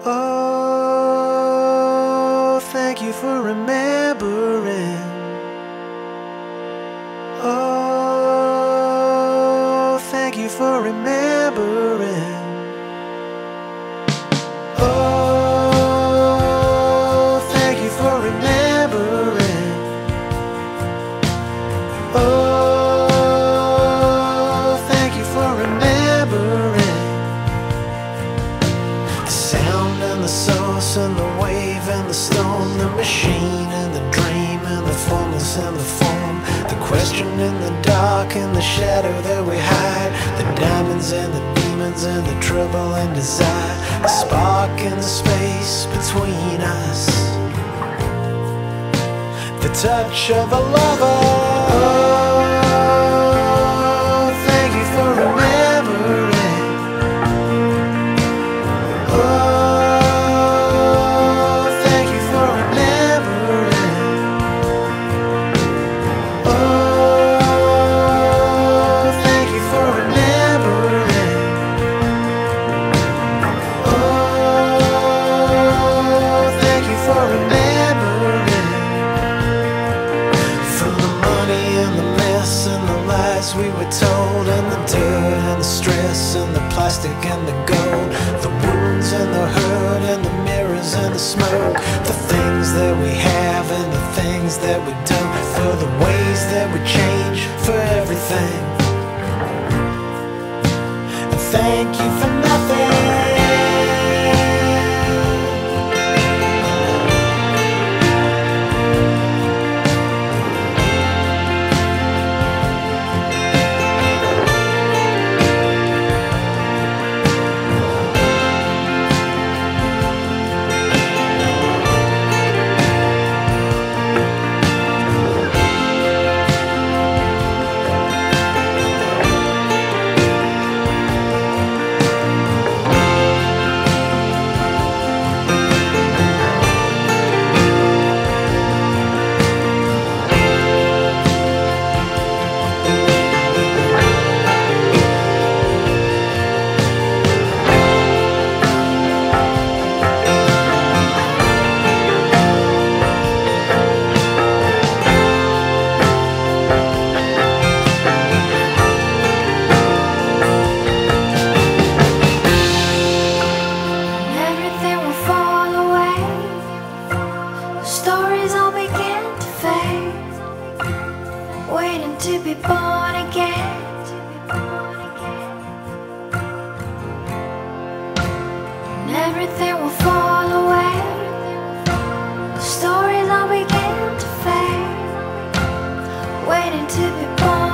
Oh, thank you for remembering. Oh, thank you for remembering. Oh, thank you for remembering. Oh, thank you for remembering. The sound and the source and the wave and the storm, the machine and the dream and the formless and the form, the question in the dark and the shadow that we hide, the diamonds and the demons and the trouble and desire, the spark and the space between us, the touch of a lover. Oh, thank you for remembering. Oh, thank you for remembering. Oh, thank you for remembering. Oh, thank you for remembering. For the money and the mess and the lies we were told, and the dirt and the stress and the plastic and the gold, the wounds and the hurt and the mirrors and the smoke, the things that we have and the things that we don't, for the ways that we change, for everything. And thank you for nothing. Stories all begin to fade, waiting to be born again. And everything will fall away. Stories all begin to fade, waiting to be born